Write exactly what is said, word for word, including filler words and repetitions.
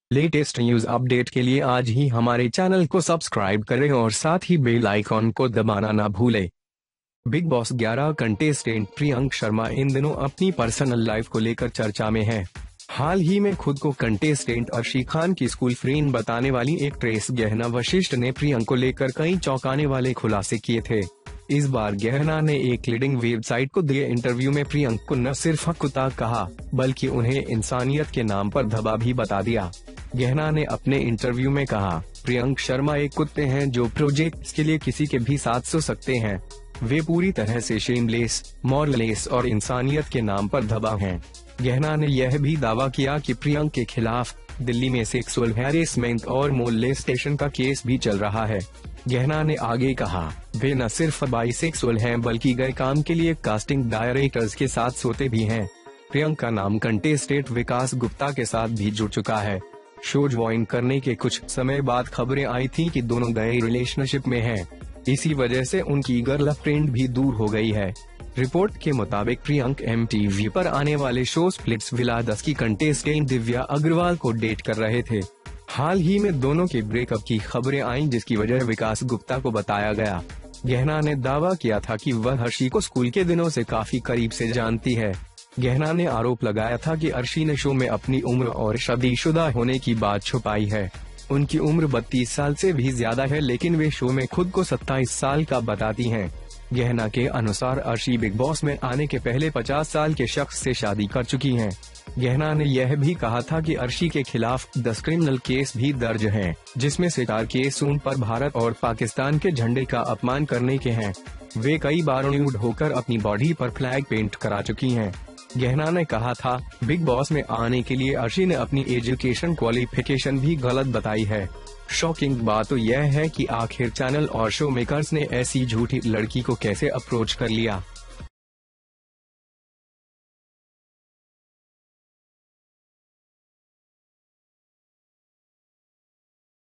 Latest news update के लिए आज ही हमारे चैनल को सब्सक्राइब करें और साथ ही बेल आइकॉन को दबाना ना भूलें। बिग बॉस ग्यारह कंटेस्टेंट प्रियंका शर्मा इन दिनों अपनी पर्सनल लाइफ को लेकर चर्चा में है। हाल ही में खुद को कंटेस्टेंट अर्शी खान की स्कूल फ्रेंड बताने वाली एक्ट्रेस गहना वशिष्ठ ने प्रियंका को लेकर कई चौंकाने वाले खुलासे किए थे। इस बार गहना ने एक लीडिंग वेबसाइट को दिए इंटरव्यू में प्रियंका को न सिर्फ कुत्ता कहा बल्कि उन्हें इंसानियत के नाम पर धब्बा भी बता दिया। गहना ने अपने इंटरव्यू में कहा, प्रियंका शर्मा एक कुत्ते हैं जो प्रोजेक्ट्स के लिए किसी के भी साथ सो सकते हैं। वे पूरी तरह से शेमलेस, मॉरलेस और इंसानियत के नाम पर धब्बा हैं। गहना ने यह भी दावा किया कि प्रियंका के खिलाफ दिल्ली में सेक्सुअल हैरेसमेंट और मोलेस्टेशन का केस भी चल रहा है। गहना ने आगे कहा, वे न सिर्फ बाइसेक्सुअल हैं बल्कि गए काम के लिए कास्टिंग डायरेक्टर्स के साथ सोते भी हैं। प्रियंका का नाम कंटेस्टेट विकास गुप्ता के साथ भी जुड़ चुका है। शो ज्वाइन करने के कुछ समय बाद खबरें आई थीं कि दोनों गए रिलेशनशिप में हैं। इसी वजह से उनकी गर्लफ्रेंड भी दूर हो गई है। रिपोर्ट के मुताबिक प्रियंका एम टी वी पर आने वाले शो स्प्लिट्स विला दस की कंटेस्टेंट दिव्या अग्रवाल को डेट कर रहे थे। हाल ही में दोनों के ब्रेकअप की खबरें आईं, जिसकी वजह विकास गुप्ता को बताया गया। गहना ने दावा किया था कि वह अर्शी को स्कूल के दिनों से काफी करीब से जानती है। गहना ने आरोप लगाया था कि अर्शी ने शो में अपनी उम्र और शादीशुदा होने की बात छुपाई है। उनकी उम्र बत्तीस साल से भी ज्यादा है, लेकिन वे शो में खुद को सत्ताईस साल का बताती हैं। गहना के अनुसार अर्शी बिग बॉस में आने के पहले पचास साल के शख्स से शादी कर चुकी हैं। गहना ने यह भी कहा था कि अर्शी के खिलाफ दस क्रिमिनल केस भी दर्ज हैं, जिसमें से चार केस उन पर भारत और पाकिस्तान के झंडे का अपमान करने के हैं। वे कई बार न्यूड होकर अपनी बॉडी पर फ्लैग पेंट करा चुकी हैं। गहना ने कहा था, बिग बॉस में आने के लिए अर्शी ने अपनी एजुकेशन क्वालिफिकेशन भी गलत बताई है। शॉकिंग बात तो यह है कि आखिर चैनल और शो मेकर्स ने ऐसी झूठी लड़की को कैसे अप्रोच कर लिया।